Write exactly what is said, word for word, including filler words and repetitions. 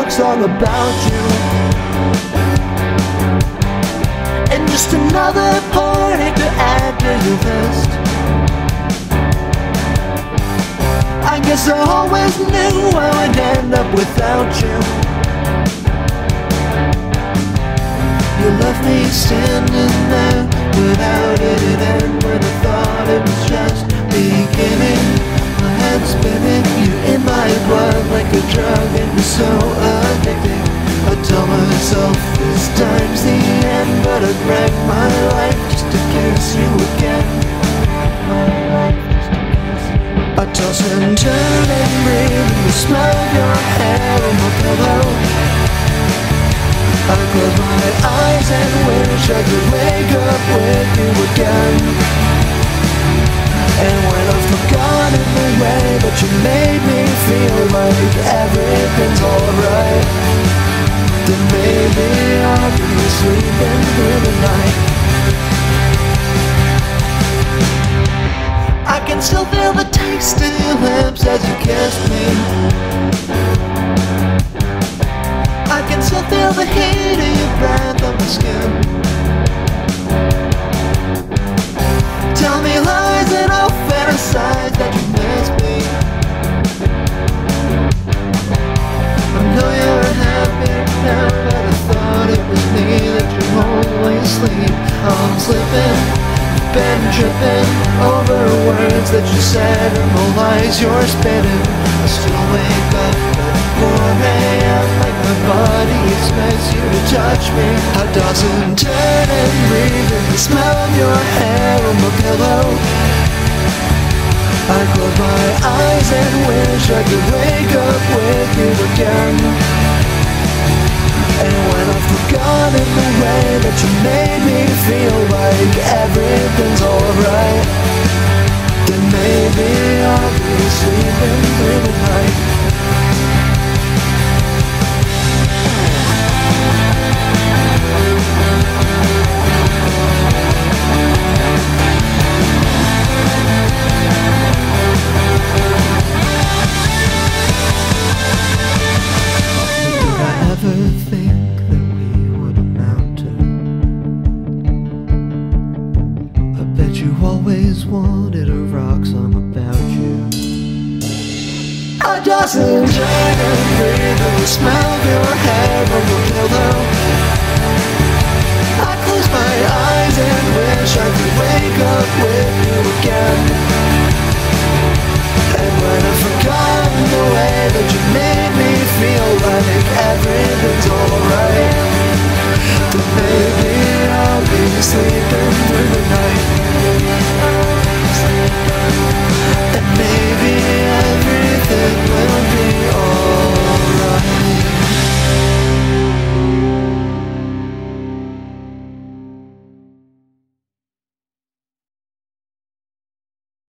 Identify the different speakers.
Speaker 1: rock song about you, and just another heartache to add to your list. I guess I always knew I would end up without you. You left me standing there without it end, when I thought it was just beginning. My head spinning, you in my blood like a drug, and you're so addicting. I tell myself this time's the end, but I'd wreck my life just to kiss you again. My life just to kiss you. I toss and turn and breathe, and the smell of your hair on my pillow. I close my eyes and wish I could wake up with you again. And when I've forgotten the way that you made me feel like everything's alright, then maybe I'll be sleeping through the night. I can still feel the taste in your lips as you kissed me. I can still feel the heat of your breath on my skin. Tell me lies and I'll fantasize that you miss me. I know you're happy now, but I thought it was me that you always sleep. I'm slipping, been tripping over words that you said and the lies you're spinning. I still wake up at four A M like my body expects you to touch me. I toss and turn and breathe in the smell of your hair on my pillow. I close my eyes and wish I could wake up with you again. And when I've forgotten the way that you made me feel like everything's alright, then maybe I'll be sleeping through the night. You always wanted a rock song about you. I toss and turn and breathe in the smell of your hair on your pillow.